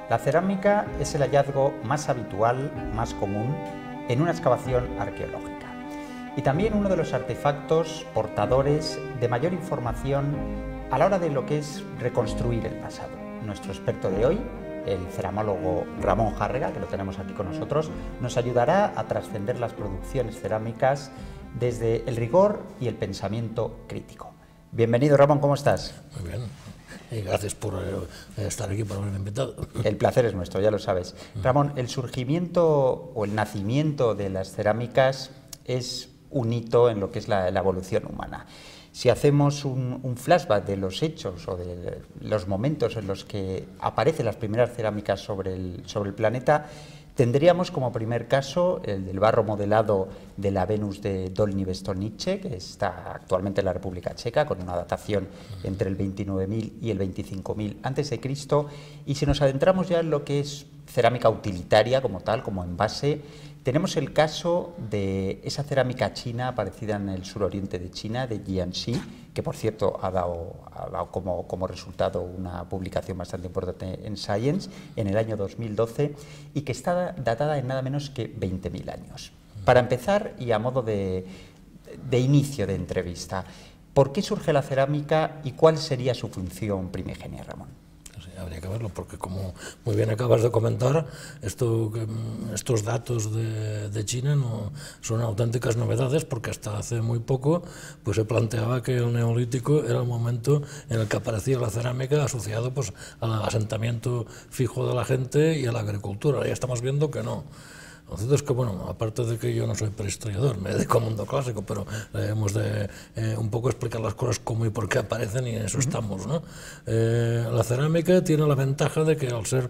La cerámica es el hallazgo más habitual, más común, en una excavación arqueológica. Y también uno de los artefactos portadores de mayor información a la hora de lo que es reconstruir el pasado. Nuestro experto de hoy, el ceramólogo Ramón Járrega, que lo tenemos aquí con nosotros, nos ayudará a trascender las producciones cerámicas desde el rigor y el pensamiento crítico. Bienvenido, Ramón, ¿cómo estás? Muy bien, y gracias por estar aquí, por haberme invitado. El placer es nuestro, ya lo sabes. Ramón, el surgimiento o el nacimiento de las cerámicas es un hito en lo que es la evolución humana. Si hacemos un flashback de los hechos o de los momentos en los que aparecen las primeras cerámicas sobre el planeta, tendríamos como primer caso el del barro modelado de la Venus de Dolní Vestovnice, que está actualmente en la República Checa, con una datación entre el 29.000 y el 25.000 a.C. Y si nos adentramos ya en lo que es cerámica utilitaria como tal, como envase, tenemos el caso de esa cerámica china aparecida en el suroriente de China, de Jiangxi, que por cierto ha dado como resultado una publicación bastante importante en Science en el año 2012 y que está datada en nada menos que 20.000 años. Para empezar, y a modo de inicio de entrevista, ¿por qué surge la cerámica y cuál sería su función primigenia, Ramón? Habría que verlo, porque como muy bien acabas de comentar, estos datos de China no son auténticas novedades, porque hasta hace muy poco pues se planteaba que el neolítico era el momento en el que aparecía la cerámica asociado pues al asentamiento fijo de la gente y a la agricultura. Ya estamos viendo que no. Lo cierto es que, bueno, aparte de que yo no soy prehistoriador, me dedico al mundo clásico, pero hemos de un poco explicar las cosas cómo y por qué aparecen, y en eso estamos, ¿no? La cerámica tiene la ventaja de que al ser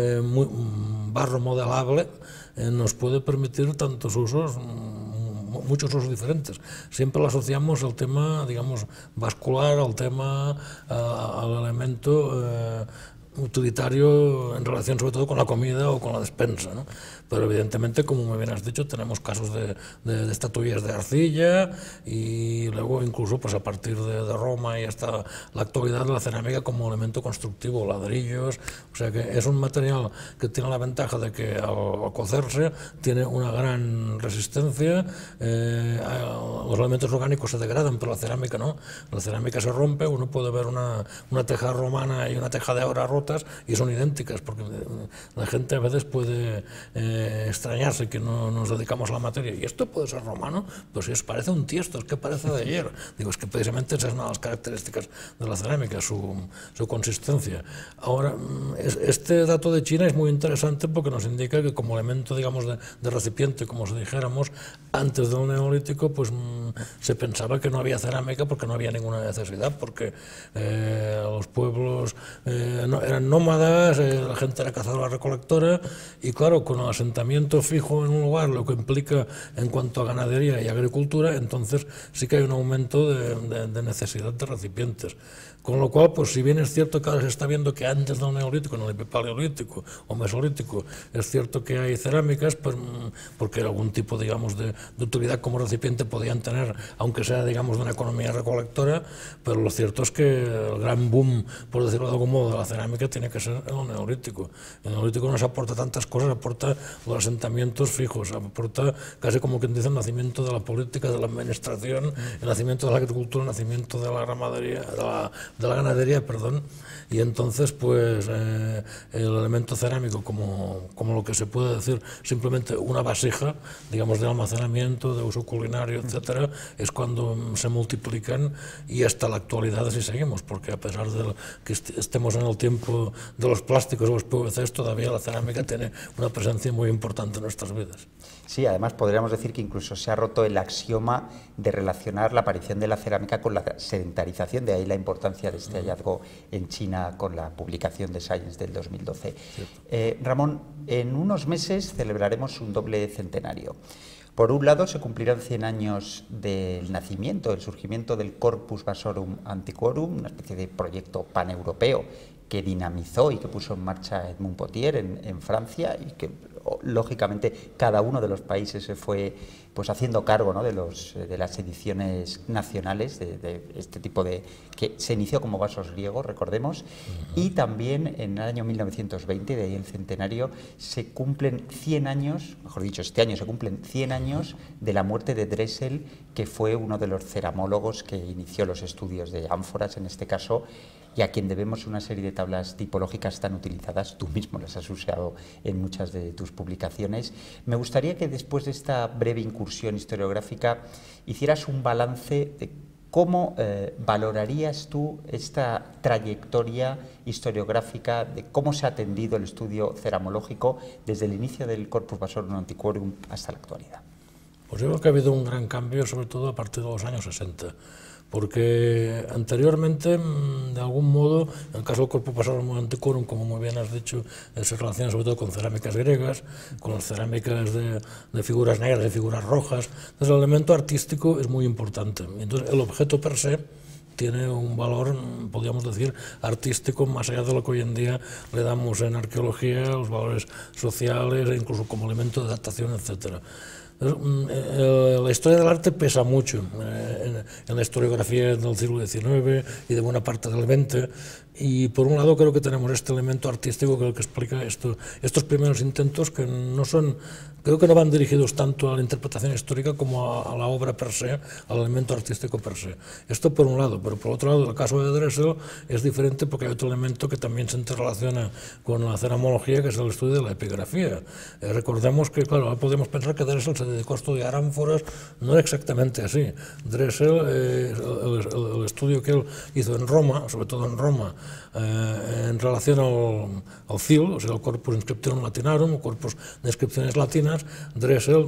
barro modelable nos puede permitir tantos usos, muchos usos diferentes. Siempre lo asociamos al tema, digamos, vascular, al tema, al elemento utilitario en relación sobre todo con la comida o con la despensa, ¿no? Pero evidentemente, como muy bien has dicho, tenemos casos de estatuillas de arcilla, y luego incluso pues a partir de Roma y hasta la actualidad, la cerámica como elemento constructivo, ladrillos. O sea que es un material que tiene la ventaja de que al cocerse tiene una gran resistencia. Los elementos orgánicos se degradan, pero la cerámica no. La cerámica se rompe. Uno puede ver una teja romana y una teja de ahora rotas y son idénticas, porque la gente a veces puede extrañarse que no nos dedicamos a la materia. ¿Y esto puede ser romano? Pues si os parece un tiesto, es que parece de ayer. Digo, es que precisamente esa es una de las características de la cerámica, su consistencia. Ahora, este dato de China es muy interesante porque nos indica que como elemento, digamos, de recipiente, como si dijéramos, antes del neolítico, pues se pensaba que no había cerámica porque no había ninguna necesidad, porque los pueblos eran nómadas, la gente era cazadora-recolectora, y claro, con el asentamiento fijo en un lugar, lo que implica en cuanto a ganadería y agricultura, entonces sí que hay un aumento de necesidad de recipientes. Con lo cual, pues si bien es cierto que ahora se está viendo que antes del neolítico, en el paleolítico o mesolítico, es cierto que hay cerámicas, pues, porque algún tipo, digamos, de utilidad como recipiente podían tener, aunque sea, digamos, de una economía recolectora, pero lo cierto es que el gran boom, por decirlo de algún modo, de la cerámica tiene que ser el neolítico. El neolítico nos aporta tantas cosas, aporta los asentamientos fijos, aporta casi como quien dice el nacimiento de la política, de la administración, el nacimiento de la agricultura, el nacimiento de la ganadería, perdón. Y entonces, pues, el elemento cerámico, como lo que se puede decir simplemente una vasija, digamos, de almacenamiento, de uso culinario, etcétera, es cuando se multiplican, y hasta la actualidad así seguimos, porque a pesar de que estemos en el tiempo de los plásticos o los PVCs, todavía la cerámica tiene una presencia muy importante en nuestras vidas. Sí, además podríamos decir que incluso se ha roto el axioma de relacionar la aparición de la cerámica con la sedentarización, de ahí la importancia de este hallazgo en China con la publicación de Science del 2012. Ramón, en unos meses celebraremos un doble centenario. Por un lado, se cumplirán 100 años del nacimiento, del surgimiento del Corpus Vasorum Antiquorum, una especie de proyecto paneuropeo que dinamizó y que puso en marcha Edmond Pottier en Francia, y que lógicamente cada uno de los países se fue pues haciendo cargo, ¿no?, de las ediciones nacionales de este tipo de, que se inició como Vasos griegos, recordemos, y también en el año 1920, de ahí el centenario, se cumplen 100 años, mejor dicho, este año se cumplen 100 años de la muerte de Dressel, que fue uno de los ceramólogos que inició los estudios de ánforas en este caso, y a quien debemos una serie de tablas tipológicas tan utilizadas. Tú mismo las has usado en muchas de tus publicaciones. Me gustaría que después de esta breve incursión historiográfica hicieras un balance de cómo valorarías tú esta trayectoria historiográfica, de cómo se ha atendido el estudio ceramológico desde el inicio del Corpus Vasorum Antiquorum hasta la actualidad. Pues yo creo que ha habido un gran cambio, sobre todo a partir de los años 60. Porque anteriormente, de algún modo, en el caso del Corpus Vasorum Antiquorum, como muy bien has dicho, se relaciona sobre todo con cerámicas griegas, con las cerámicas de figuras negras, de figuras rojas. Entonces el elemento artístico es muy importante. Entonces el objeto per se tiene un valor, podríamos decir, artístico, más allá de lo que hoy en día le damos en arqueología, los valores sociales, incluso como elemento de datación, etcétera. La historia del arte pesa mucho en la historiografía del siglo XIX y de buena parte del XX, y por un lado creo que tenemos este elemento artístico que es el que explica estos primeros intentos, que no son, creo que no van dirigidos tanto a la interpretación histórica como a la obra per se, al elemento artístico per se. Esto por un lado, pero por otro lado el caso de Dressel es diferente porque hay otro elemento que también se interrelaciona con la ceramología, que es el estudio de la epigrafía. Recordemos que, claro, podemos pensar que Dressel se dedicó a estudiar ánforas, no era exactamente así. Dressel, el estudio que él hizo en Roma, sobre todo en Roma, en relación al CIL, o sea, el Corpus Inscriptionum Latinarum, o Corpus de Inscripciones Latinas, Dressel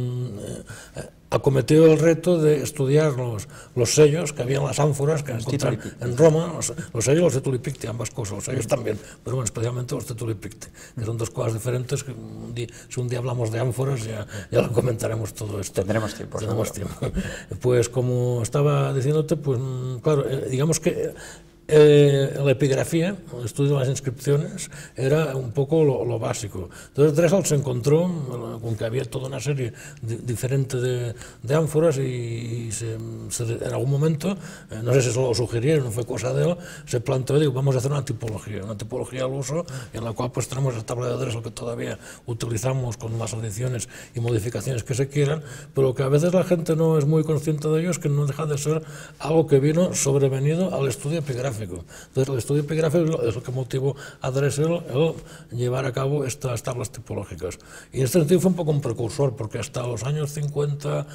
acometió el reto de estudiar los sellos que había en las ánforas que encontraron en Roma, los sellos, los Tituli Picti, ambas cosas, los sellos también, pero bueno, especialmente los Tituli Picti, que son dos cosas diferentes, que si un día hablamos de ánforas ya lo comentaremos todo esto. Tendremos tiempo. Tendremos tiempo. Pues como estaba diciéndote, pues claro, digamos que la epigrafía, el estudio de las inscripciones, era un poco lo básico. Entonces Dressel se encontró con que había toda una serie diferente de ánforas y en algún momento, no sé si se lo sugirieron, no fue cosa de él, se planteó, digo, vamos a hacer una tipología al uso, en la cual pues tenemos la tabla de Dressel que todavía utilizamos con las adiciones y modificaciones que se quieran, pero que a veces la gente no es muy consciente de ello, es que no deja de ser algo que vino sobrevenido al estudio epigráfico. Entonces, el estudio epigráfico es lo que motivó a Dressel el llevar a cabo estas tablas tipológicas. Y en este sentido fue un poco un precursor, porque hasta los años 50,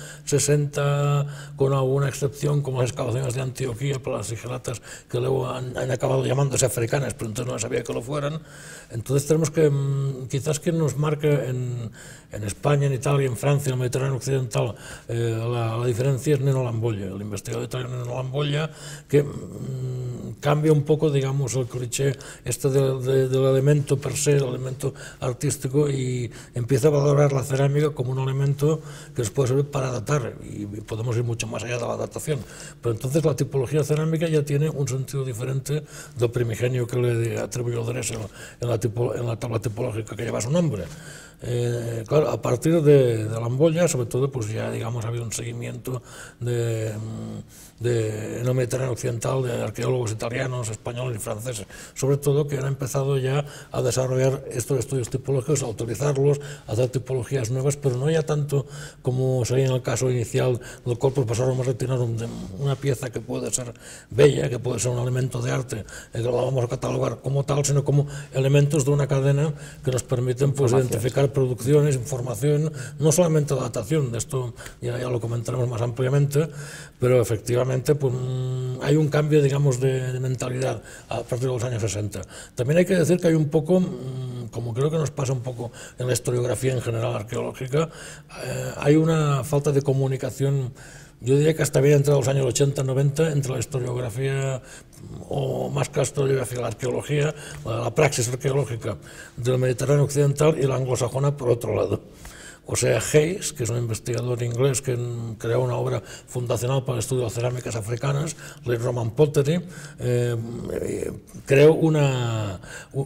60, con alguna excepción, como las excavaciones de Antioquía para las sigelatas, que luego han acabado llamándose africanas, pero entonces no sabía que lo fueran. Entonces tenemos que, quizás que nos marca en España, en Italia, en Francia, en el Mediterráneo occidental, la diferencia es Nino Lambolla, el investigador italiano Nino Lambolla, que cambia un poco, digamos, el cliché del elemento per se, el elemento artístico, y empieza a valorar la cerámica como un elemento que nos puede servir para datar, y podemos ir mucho más allá de la datación. Pero entonces la tipología cerámica ya tiene un sentido diferente del primigenio que le atribuyó Dressel en la tabla tipológica que lleva su nombre. Claro, a partir de Lambolla, sobre todo, pues ya, digamos, ha habido un seguimiento en el Mediterráneo occidental de arqueólogos italianos, españoles y franceses, sobre todo, que han empezado ya a desarrollar estos estudios tipológicos, a utilizarlos, a hacer tipologías nuevas, pero no ya tanto como sería en el caso inicial del Corpus Vasorum Retinarum, de una pieza que puede ser bella, que puede ser un elemento de arte, que lo vamos a catalogar como tal, sino como elementos de una cadena que nos permiten, pues, identificar producciones, información, no solamente la datación, de esto ya lo comentaremos más ampliamente, pero efectivamente pues, hay un cambio, digamos, de mentalidad a partir de los años 60. También hay que decir que hay un poco, como creo que nos pasa un poco en la historiografía en general arqueológica, hay una falta de comunicación. Yo diría que hasta bien entre los años 80-90, entre la historiografía, o más que la historiografía, la arqueología, la praxis arqueológica del Mediterráneo occidental y la anglosajona por otro lado. O sea, Hayes, que es un investigador inglés que creó una obra fundacional para el estudio de las cerámicas africanas, Late Roman Pottery, creó una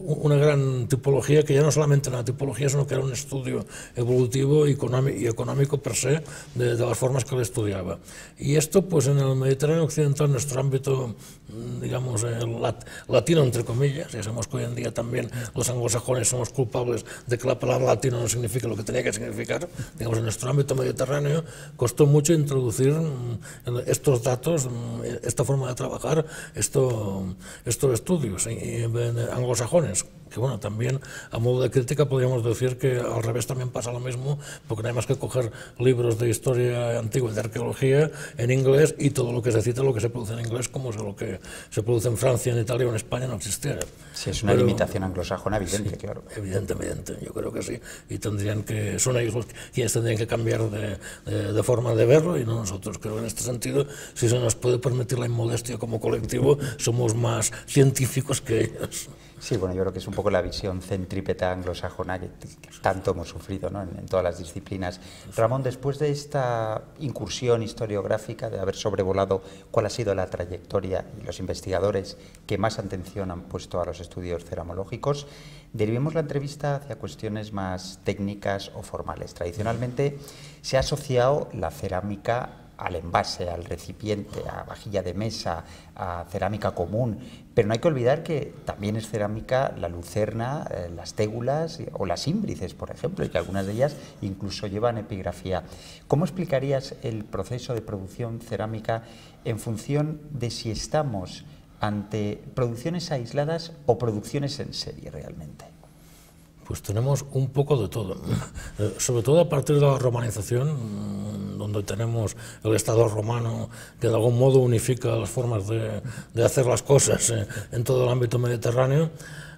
gran tipología que ya no solamente era una tipología, sino que era un estudio evolutivo y económico per se de las formas que él estudiaba. Y esto, pues en el Mediterráneo occidental, en nuestro ámbito, digamos, latino, entre comillas, ya sabemos que hoy en día también los anglosajones somos culpables de que la palabra latino no significa lo que tenía que significar, digamos, en nuestro ámbito mediterráneo costó mucho introducir estos datos, esta forma de trabajar, estos estudios anglosajones, que bueno, también a modo de crítica podríamos decir que al revés también pasa lo mismo, porque no hay más que coger libros de historia antigua y de arqueología en inglés y todo lo que se cita, lo que se produce en inglés, como si lo que se produce en Francia, en Italia o en España no existiera. Sí, es una limitación anglosajona evidente, sí, claro. Evidentemente, yo creo que sí. Y son ellos quienes tendrían que cambiar de forma de verlo y no nosotros. Creo que en este sentido, si se nos puede permitir la inmodestia como colectivo, somos más científicos que ellos. Sí, bueno, yo creo que es un poco la visión centrípeta anglosajona que tanto hemos sufrido, ¿no?, en todas las disciplinas. Ramón, después de esta incursión historiográfica, de haber sobrevolado cuál ha sido la trayectoria y los investigadores que más atención han puesto a los estudios ceramológicos, derivemos la entrevista hacia cuestiones más técnicas o formales. Tradicionalmente se ha asociado la cerámica al envase, al recipiente, a vajilla de mesa, a cerámica común, pero no hay que olvidar que también es cerámica la lucerna, las tégulas o las ímbrices, por ejemplo, y que algunas de ellas incluso llevan epigrafía. ¿Cómo explicarías el proceso de producción cerámica en función de si estamos ante producciones aisladas o producciones en serie realmente? Pues tenemos un poco de todo, sobre todo a partir de la romanización, donde tenemos el Estado romano que de algún modo unifica las formas de hacer las cosas en todo el ámbito mediterráneo.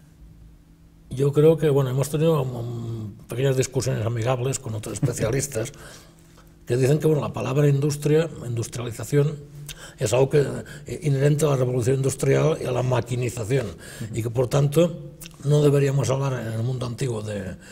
Yo creo que bueno, hemos tenido pequeñas discusiones amigables con otros especialistas que dicen que bueno, la palabra industrialización, es algo inherente a la revolución industrial y a la maquinización, y que por tanto no deberíamos hablar en el mundo antiguo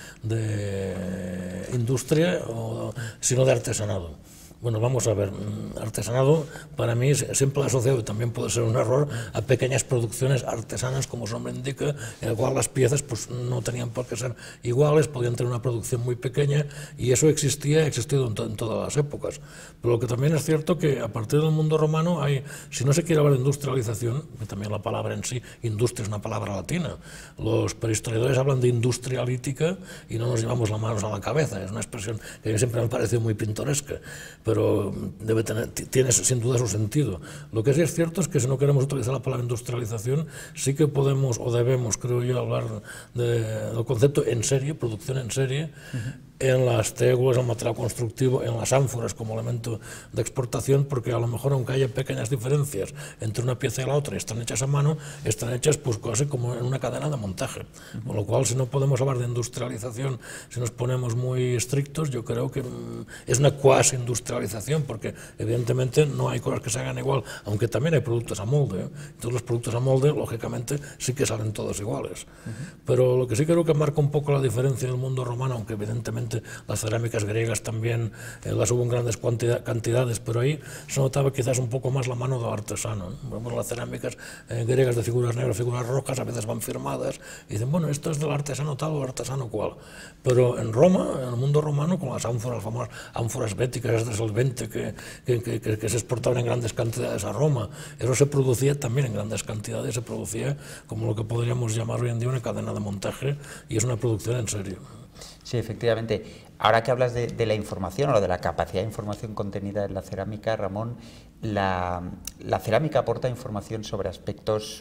de industria, sino de artesanado. Bueno, vamos a ver, artesanado para mí siempre asociado, y también puede ser un error, a pequeñas producciones artesanas, como su nombre indica, en el cual las piezas pues, no tenían por qué ser iguales, podían tener una producción muy pequeña, y eso ha existido en todas las épocas. Pero lo que también es cierto que a partir del mundo romano hay, si no se quiere hablar de industrialización, que también la palabra en sí, industria es una palabra latina, los prehistoriadores hablan de industrialítica y no nos llevamos las manos a la cabeza, es una expresión que a mí siempre me ha parecido muy pintoresca, pero tiene sin duda su sentido. Lo que sí es cierto es que si no queremos utilizar la palabra industrialización, sí que podemos o debemos, creo yo, hablar del concepto en serie, producción en serie, en las tégulas, en el material constructivo, en las ánforas como elemento de exportación, porque a lo mejor aunque haya pequeñas diferencias entre una pieza y la otra y están hechas a mano, están hechas pues casi como en una cadena de montaje. Con lo cual, si no podemos hablar de industrialización, si nos ponemos muy estrictos, yo creo que es una cuasi industrialización, porque evidentemente no hay cosas que se hagan igual, aunque también hay productos a molde, Entonces los productos a molde, lógicamente, sí que salen todos iguales. Pero lo que sí creo que marca un poco la diferencia del mundo romano, aunque evidentemente las cerámicas griegas también las hubo en grandes cantidades, pero ahí se notaba quizás un poco más la mano del artesano. Vemos las cerámicas griegas de figuras negras, figuras rojas, a veces van firmadas y dicen, bueno, esto es del artesano tal o artesano cual. Pero en Roma, en el mundo romano, con las ánforas, famosas ánforas béticas de solvente que se exportaban en grandes cantidades a Roma, eso se producía también en grandes cantidades, se producía como lo que podríamos llamar hoy en día una cadena de montaje, y es una producción en serio. Sí, efectivamente. Ahora que hablas de la información o de la capacidad de información contenida en la cerámica, Ramón, la cerámica aporta información sobre aspectos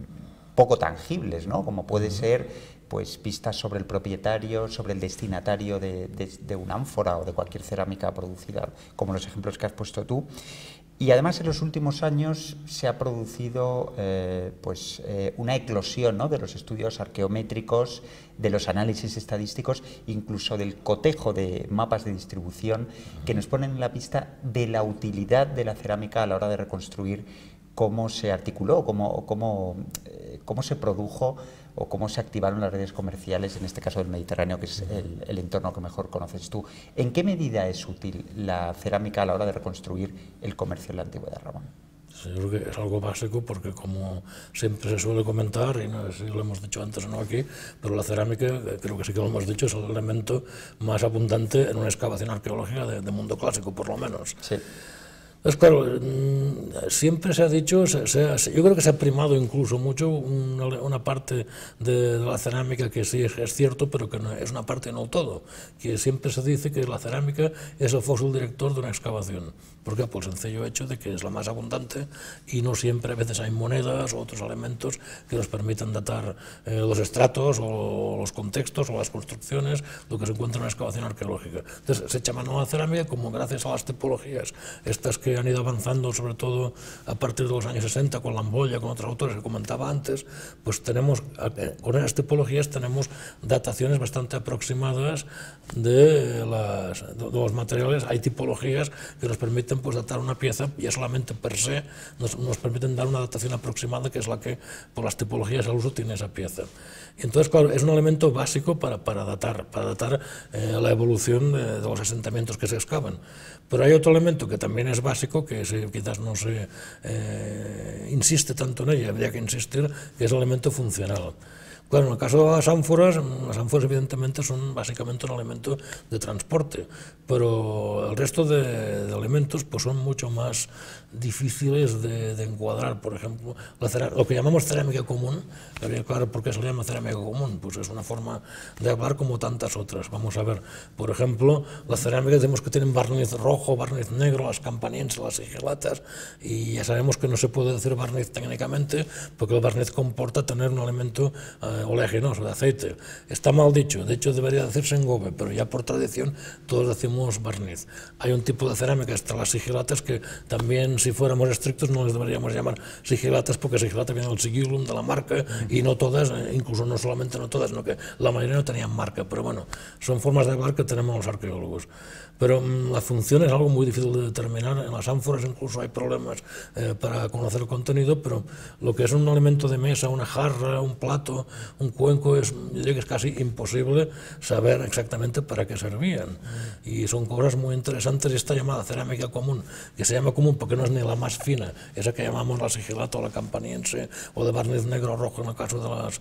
poco tangibles, ¿no? Como puede ser pues pistas sobre el propietario, sobre el destinatario de una ánfora o de cualquier cerámica producida, como los ejemplos que has puesto tú. Y además en los últimos años se ha producido una eclosión, ¿no?, de los estudios arqueométricos, de los análisis estadísticos, incluso del cotejo de mapas de distribución que nos ponen en la pista de la utilidad de la cerámica a la hora de reconstruir cómo se articuló, cómo cómo se produjo o cómo se activaron las redes comerciales, en este caso del Mediterráneo, que es el entorno que mejor conoces tú. ¿En qué medida es útil la cerámica a la hora de reconstruir el comercio en la antigüedad, Ramón? Sí, yo creo que es algo básico porque, como siempre se suele comentar, y no sé si lo hemos dicho antes o no aquí, pero la cerámica, creo que sí que lo hemos dicho, es el elemento más abundante en una excavación arqueológica de mundo clásico, por lo menos. Sí. Entonces, claro, siempre se ha dicho, yo creo que se ha primado incluso mucho una parte de la cerámica que sí es cierto, pero que no, es una parte no todo, que siempre se dice que la cerámica es el fósil director de una excavación. ¿Por qué? Por el sencillo hecho de que es la más abundante y no siempre, a veces hay monedas o otros elementos que nos permiten datar los estratos o los contextos o las construcciones, lo que se encuentra en una excavación arqueológica. Entonces se echa mano a la cerámica como, gracias a las tipologías estas que han ido avanzando, sobre todo a partir de los años 60, con Lambolla, con otros autores que comentaba antes, pues tenemos, con esas tipologías tenemos dataciones bastante aproximadas de los materiales. Hay tipologías que nos permiten pues datar una pieza, ya solamente per se nos permiten dar una datación aproximada, que es la que por las tipologías al uso tiene esa pieza. Y entonces, claro, es un elemento básico para datar la evolución de los asentamientos que se excavan. Pero hay otro elemento que también es básico, que quizás no se insiste tanto en ella, habría que insistir, que es el elemento funcional. Claro, en el caso de las ánforas evidentemente son básicamente un elemento de transporte, pero el resto de elementos pues son mucho más difíciles de encuadrar. Por ejemplo, lo que llamamos cerámica común, claro, ¿por qué se le llama cerámica común? Pues es una forma de hablar como tantas otras. Vamos a ver, por ejemplo, las cerámicas tenemos que tienen barniz rojo, barniz negro, las campanienses, las sigilatas, y ya sabemos que no se puede decir barniz técnicamente, porque el barniz comporta tener un elemento oleaginoso, de aceite. Está mal dicho, de hecho debería decirse engobe, pero ya por tradición todos decimos barniz. Hay un tipo de cerámica, estas las sigilatas, que también, si fuéramos estrictos, no les deberíamos llamar sigilatas, porque sigilata viene del sigillum, de la marca, y no todas, incluso no solamente no todas, sino que la mayoría no tenían marca, pero bueno, son formas de hablar que tenemos los arqueólogos. Pero la función es algo muy difícil de determinar. En las ánforas incluso hay problemas para conocer el contenido, pero lo que es un elemento de mesa, una jarra, un plato, un cuenco, yo diría que es casi imposible saber exactamente para qué servían. Y son cosas muy interesantes. Esta llamada cerámica común, que se llama común porque no es ni la más fina, esa que llamamos la sigilata o la campaniense, o de barniz negro o rojo en el caso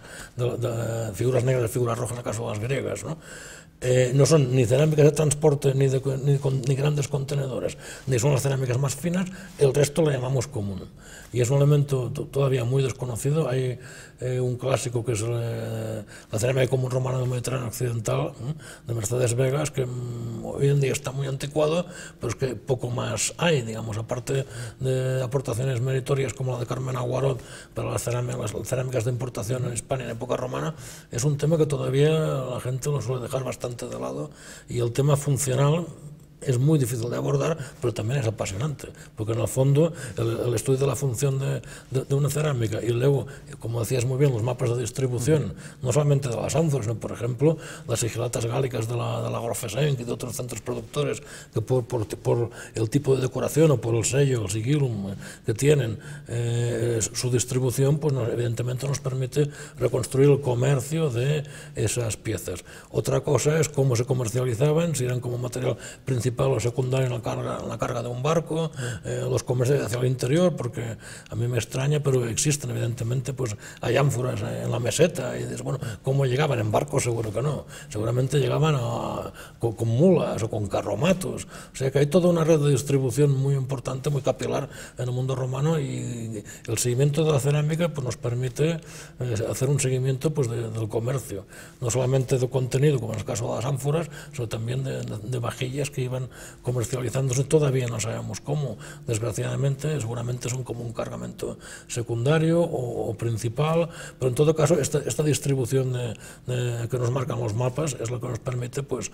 de figuras negras y figuras rojas en el caso de las griegas, ¿no? No son ni cerámicas de transporte ni grandes contenedores, ni son las cerámicas más finas. El resto lo llamamos común y es un elemento todavía muy desconocido. Hay un clásico que es la cerámica común romana del Mediterráneo occidental, de Mercedes Vegas, que hoy en día está muy anticuado, pero es que poco más hay, digamos, aparte de aportaciones meritorias como la de Carmen Aguarot para las cerámicas de importación en España en época romana. Es un tema que todavía la gente lo suele dejar bastante de lado, y el tema funcional es muy difícil de abordar, pero también es apasionante, porque en el fondo el estudio de la función de una cerámica, y luego, como decías muy bien, los mapas de distribución, no solamente de las ánforas, sino, por ejemplo, las sigilatas gálicas de la Grofesenc y de otros centros productores, que por el tipo de decoración o por el sello, el sigillum que tienen, su distribución, pues evidentemente nos permite reconstruir el comercio de esas piezas. Otra cosa es cómo se comercializaban, si eran como material principal o secundario en la carga de un barco, los comercios hacia el interior, porque a mí me extraña, pero existen evidentemente, pues hay ánforas en la meseta, y dices, bueno, ¿cómo llegaban? ¿En barcos? Seguro que no, seguramente llegaban con mulas o con carromatos. O sea que hay toda una red de distribución muy importante, muy capilar en el mundo romano, y el seguimiento de la cerámica pues nos permite hacer un seguimiento pues del comercio, no solamente de contenido, como en el caso de las ánforas, sino también de vajillas que iban comercializándose. Todavía no sabemos cómo, desgraciadamente, seguramente son como un cargamento secundario o principal, pero en todo caso esta distribución que nos marcan los mapas es lo que nos permite pues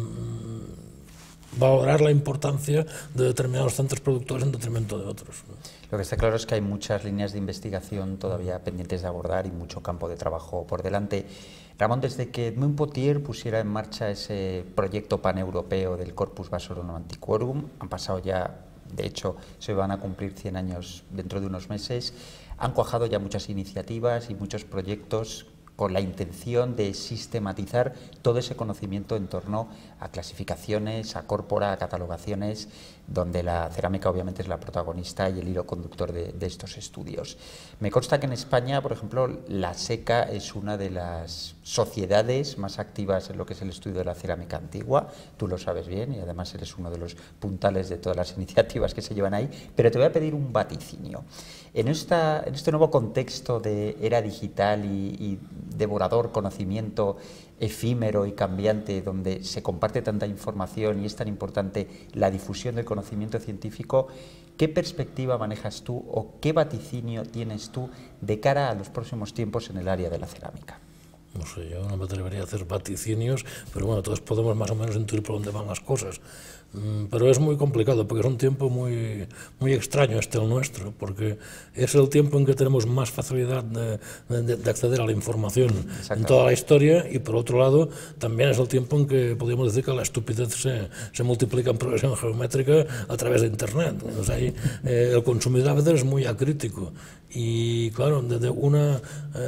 valorar la importancia de determinados centros productores en detrimento de otros. Lo que está claro es que hay muchas líneas de investigación todavía pendientes de abordar y mucho campo de trabajo por delante. Ramón, desde que Edmund Potier pusiera en marcha ese proyecto paneuropeo del Corpus Vasorum Antiquorum, han pasado ya, de hecho, se van a cumplir 100 años dentro de unos meses, han cuajado ya muchas iniciativas y muchos proyectos con la intención de sistematizar todo ese conocimiento en torno a clasificaciones, a córpora, a catalogaciones, donde la cerámica obviamente es la protagonista y el hilo conductor de estos estudios. Me consta que en España, por ejemplo, la SECA es una de las sociedades más activas en lo que es el estudio de la cerámica antigua, tú lo sabes bien y además eres uno de los puntales de todas las iniciativas que se llevan ahí, pero te voy a pedir un vaticinio. En este nuevo contexto de era digital y devorador conocimiento efímero y cambiante, donde se comparte tanta información y es tan importante la difusión del conocimiento científico, ¿qué perspectiva manejas tú o qué vaticinio tienes tú de cara a los próximos tiempos en el área de la cerámica? No sé, yo no me atrevería a hacer vaticinios, pero bueno, todos podemos más o menos intuir por dónde van las cosas. Pero es muy complicado porque es un tiempo muy extraño el nuestro, porque es el tiempo en que tenemos más facilidad de acceder a la información en toda la historia, y por otro lado también es el tiempo en que podríamos decir que la estupidez se multiplica en progresión geométrica a través de Internet. O sea, el consumidor a veces es muy acrítico y claro, desde una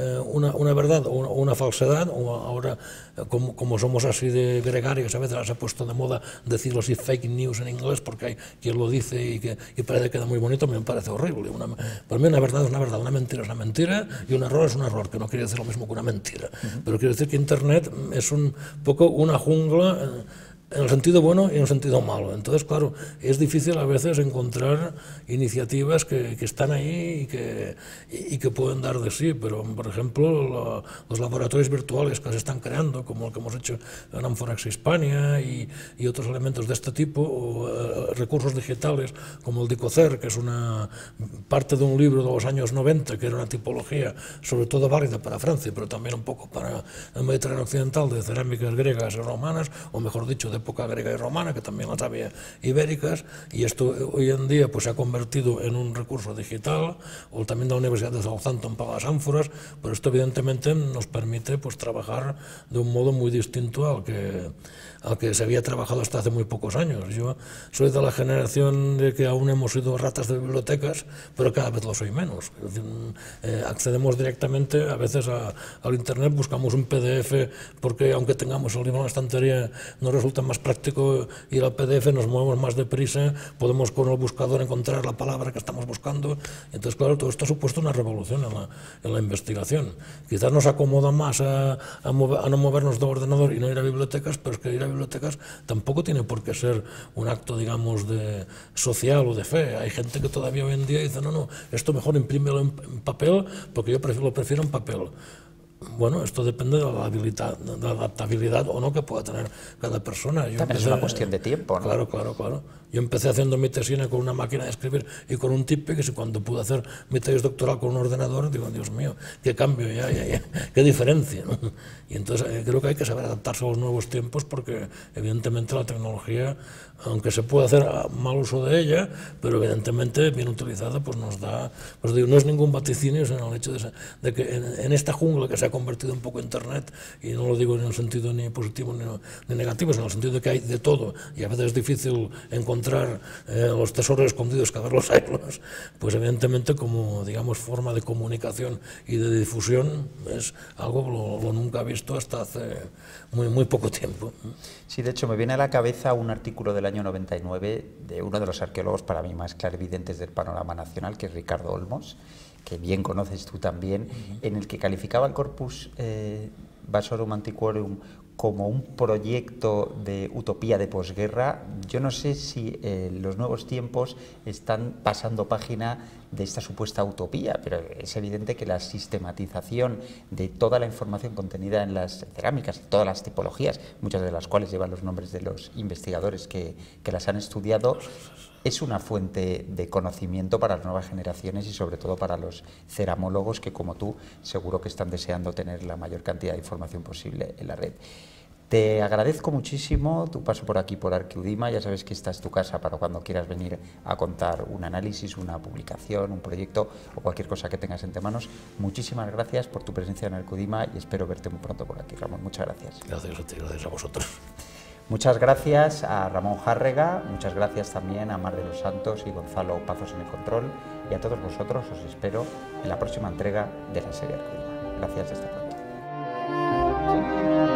verdad o una falsedad, o ahora como somos así de gregarios, a veces se ha puesto de moda decirlo así, fake news en inglés, porque hay quien lo dice y parece que queda muy bonito, me parece horrible. Para mí una verdad es una verdad, una mentira es una mentira y un error es un error, que no quiere decir lo mismo que una mentira. Pero quiero decir que Internet es un poco una jungla en el sentido bueno y en el sentido malo. Entonces, claro, es difícil a veces encontrar iniciativas que están ahí y que pueden dar de sí, pero, por ejemplo, los laboratorios virtuales que se están creando, como el que hemos hecho en Amforex Hispania y otros elementos de este tipo, o recursos digitales como el Dicocer, que es una parte de un libro de los años 90, que era una tipología sobre todo válida para Francia, pero también un poco para el Mediterráneo occidental, de cerámicas griegas y romanas, o mejor dicho, de época griega y romana, que también las había ibéricas, y esto hoy en día pues se ha convertido en un recurso digital, o también de la Universidad de Southampton para las ánforas, pero esto evidentemente nos permite pues trabajar de un modo muy distinto al que se había trabajado hasta hace muy pocos años. Yo soy de la generación de que aún hemos sido ratas de bibliotecas, pero cada vez lo soy menos. Es decir, accedemos directamente a veces al Internet, buscamos un PDF, porque aunque tengamos el libro en la estantería, nos resulta más práctico ir al PDF, nos movemos más deprisa, podemos con el buscador encontrar la palabra que estamos buscando. Entonces, claro, todo esto ha supuesto una revolución en la investigación. Quizás nos acomoda más a no movernos del ordenador y no ir a bibliotecas, pero es que ir a bibliotecas tampoco tiene por qué ser un acto, digamos, social o de fe. Hay gente que todavía hoy en día dice, no, esto mejor imprímelo en papel, porque yo lo prefiero en papel. Bueno, esto depende de la adaptabilidad o no que pueda tener cada persona. También es una cuestión de tiempo, ¿no? Claro. Yo empecé haciendo mi tesina con una máquina de escribir y con un Tipex, y cuando pude hacer mi tesis doctoral con un ordenador, digo, Dios mío, qué cambio, qué diferencia, ¿no? Y entonces creo que hay que saber adaptarse a los nuevos tiempos, porque evidentemente la tecnología, aunque se puede hacer mal uso de ella, pero evidentemente bien utilizada, pues nos da, pues digo, no es ningún vaticinio, sino el hecho de que en esta jungla que se ha convertido un poco en Internet, y no lo digo en el sentido ni positivo ni negativo, sino en el sentido de que hay de todo, y a veces es difícil encontrar los tesoros escondidos que a ver los haylos, pues evidentemente como, digamos, forma de comunicación y de difusión es algo lo nunca visto hasta hace muy poco tiempo. Sí, de hecho me viene a la cabeza un artículo del año 99 de uno de los arqueólogos para mí más clarividentes del panorama nacional, que es Ricardo Olmos, que bien conoces tú también, en el que calificaba el Corpus Vasorum Antiquorum como un proyecto de utopía de posguerra. Yo no sé si los nuevos tiempos están pasando página de esta supuesta utopía, pero es evidente que la sistematización de toda la información contenida en las cerámicas, todas las tipologías, muchas de las cuales llevan los nombres de los investigadores que las han estudiado, es una fuente de conocimiento para las nuevas generaciones y sobre todo para los ceramólogos que, como tú, seguro que están deseando tener la mayor cantidad de información posible en la red. Te agradezco muchísimo tu paso por aquí, por Arquiudima. Ya sabes que esta es tu casa para cuando quieras venir a contar un análisis, una publicación, un proyecto o cualquier cosa que tengas entre manos. Muchísimas gracias por tu presencia en Arquiudima y espero verte muy pronto por aquí, Ramón. Muchas gracias. Gracias a ti, gracias a vosotros. Muchas gracias a Ramón Járrega, muchas gracias también a Mar de los Santos y Gonzalo Pazos en el control. y a todos vosotros os espero en la próxima entrega de la serie Clima. Gracias, hasta pronto.